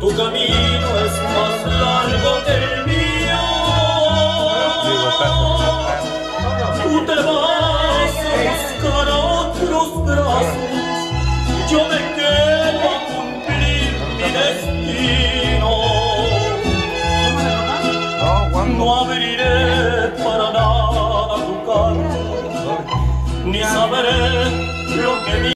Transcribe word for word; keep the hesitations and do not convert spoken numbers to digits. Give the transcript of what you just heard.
Tu camino es más largo que el mío. Tú te vas a buscar a otros brazos, yo me quedo a cumplir mi destino. No abriré para nada tu carta, ni sabré lo que